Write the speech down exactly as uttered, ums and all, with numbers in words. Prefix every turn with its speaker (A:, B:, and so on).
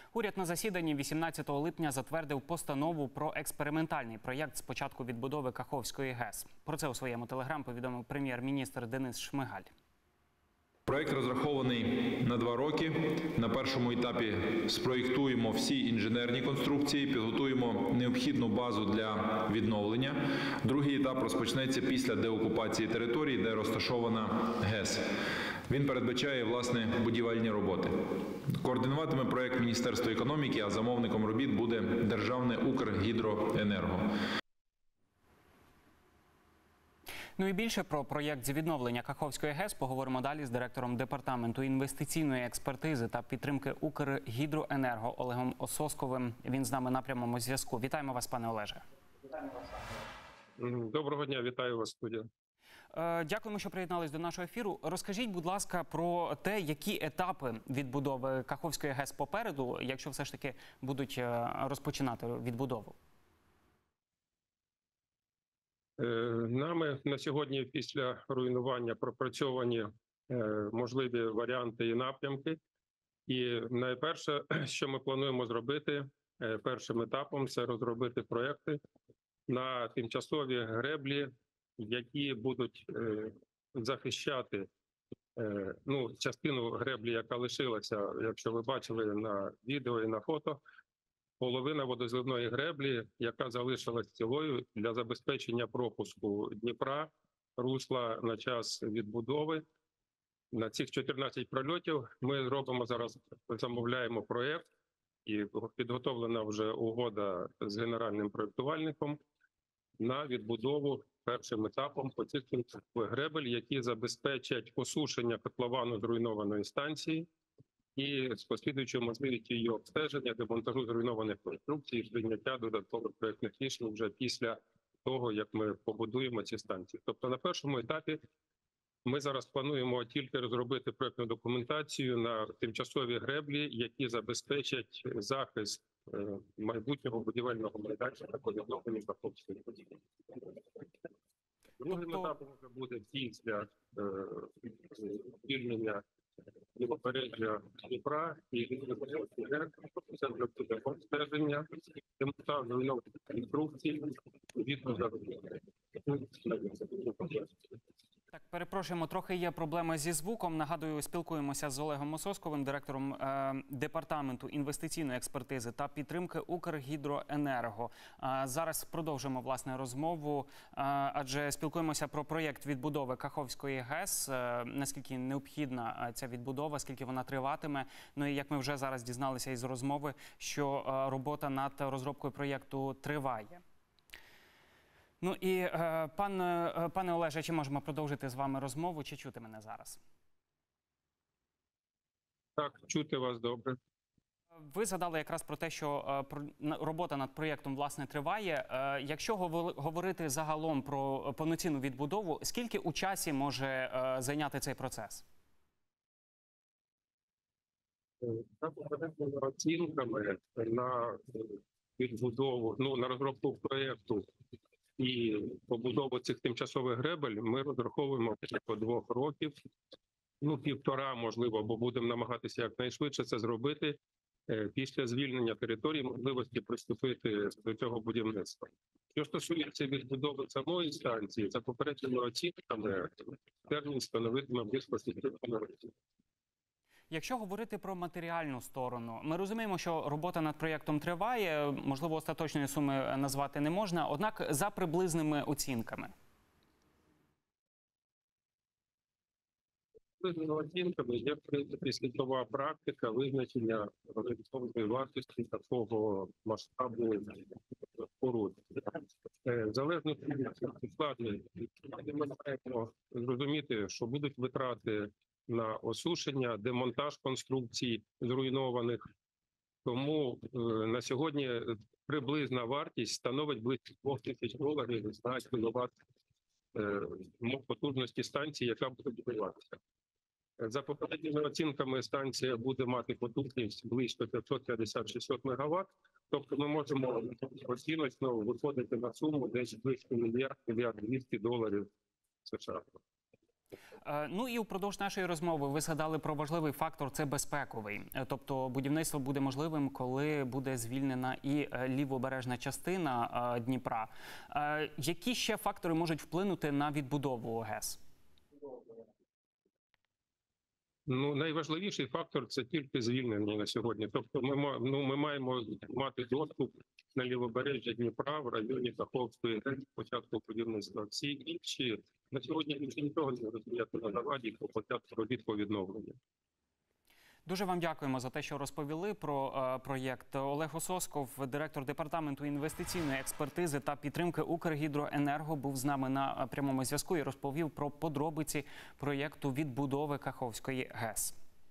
A: Уряд на засіданні вісімнадцятого липня затвердив постанову про експериментальний проєкт з початку відбудови Каховської ГЕС. Про це у своєму телеграм повідомив прем'єр-міністр Денис Шмигаль.
B: Проєкт розрахований на два роки. На першому етапі спроєктуємо всі інженерні конструкції, підготуємо необхідну базу для відновлення. Другий етап розпочнеться після деокупації території, де розташована ГЕС. Він передбачає, власне, будівельні роботи. Координуватиме проєкт Міністерство економіки, а замовником робіт буде Державне Укргідроенерго.
A: Ну і більше про проєкт з відновлення Каховської ГЕС поговоримо далі з директором Департаменту інвестиційної експертизи та підтримки Укргідроенерго Олегом Ососковим. Він з нами на прямому зв'язку. Вітаємо вас, пане Олеже.
C: Доброго дня, вітаю вас, студія.
A: Дякуємо, що приєднались до нашого ефіру. Розкажіть, будь ласка, про те, які етапи відбудови Каховської ГЕС попереду, якщо все ж таки будуть розпочинати відбудову.
C: Нами на сьогодні після руйнування пропрацьовані можливі варіанти і напрямки. І найперше, що ми плануємо зробити першим етапом, це розробити проекти на тимчасові греблі, які будуть захищати ну, частину греблі, яка лишилася, якщо ви бачили на відео і на фото, половина водозливної греблі, яка залишилась цілою для забезпечення пропуску Дніпра, русла на час відбудови. На цих чотирнадцять прольотів ми робимо зараз, замовляємо проєкт, і підготовлена вже угода з генеральним проєктувальником на відбудову першим етапом по цих гребель, які забезпечать осушення котловану зруйнованої станції і з послідуючою можливістю її обстеження, демонтажу зруйнованих конструкцій і прийняття додаткових проєктних рішень вже після того, як ми побудуємо ці станції. Тобто на першому етапі ми зараз плануємо тільки розробити проєктну документацію на тимчасові греблі, які забезпечать захист майбутнього будівельного майданчика по відновленню Каховської будівлі. Другим етапом вже буде після звільнення лівобережжя Дніпра і це буде обстеження, демонтаж зруйнованих конструкцій, відповідно.
A: Так, перепрошуємо, трохи є проблеми зі звуком. Нагадую, спілкуємося з Олегом Ососковим, директором е, Департаменту інвестиційної експертизи та підтримки Укргідроенерго. Е, зараз продовжимо, власне, розмову, е, адже спілкуємося про проєкт відбудови Каховської ГЕС, е, наскільки необхідна ця відбудова, скільки вона триватиме. Ну і як ми вже зараз дізналися із розмови, що е, робота над розробкою проєкту триває. Ну і, е, пан, е, пане Олеже, чи можемо продовжити з вами розмову, чи чути мене зараз?
C: Так, чути вас добре.
A: Ви згадали якраз про те, що е, про, робота над проєктом, власне, триває. Е, якщо говорити загалом про повноцінну відбудову, скільки у часі може е, зайняти цей процес?
C: За попередніми оцінками на відбудову, ну, на розробку проєкту і побудову цих тимчасових гребель ми розраховуємо по двох років, ну півтора, можливо, бо будемо намагатися якнайшвидше це зробити після звільнення території, можливості приступити до цього будівництва. Що стосується відбудови самої станції, за попередніми оцінками термін становитиме близько шести років.
A: Якщо говорити про матеріальну сторону, ми розуміємо, що робота над проєктом триває, можливо, остаточної суми назвати не можна, однак за приблизними оцінками.
C: Приблизними оцінками є, в принципі, світова практика визначення ринкової вартості такого масштабу споруд. Залежно від складності, ми маємо зрозуміти, що будуть витрати на осушення, демонтаж конструкцій зруйнованих. Тому е, на сьогодні приблизна вартість становить близько двох тисяч доларів за кіловат е, потужності станції, яка буде будуватися. За попередніми оцінками станція буде мати потужність близько п'ятсот п'ятдесят - шістсот мегаватт, тобто ми можемо оціночно виходити на суму десь близько мільярд - мільярд двісті доларів США.
A: Е, Ну і впродовж нашої розмови ви згадали про важливий фактор – це безпековий. Е, Тобто будівництво буде можливим, коли буде звільнена і е, лівобережна частина е, Дніпра. Е, Які ще фактори можуть вплинути на відбудову ГЕС?
C: Ну, найважливіший фактор це тільки звільнення на сьогодні. Тобто, ми ма- ну, ми маємо мати доступ на лівобережжя Дніпра в районі Каховської ГЕС початку будівництва. Всі інші на сьогодні більше нічого не розуміти на заваді по початку робіт по відновленню.
A: Дуже вам дякуємо за те, що розповіли про е, проєкт. Олег Ососков, директор департаменту інвестиційної експертизи та підтримки Укргідроенерго, був з нами на е, прямому зв'язку і розповів про подробиці проєкту відбудови Каховської ГЕС.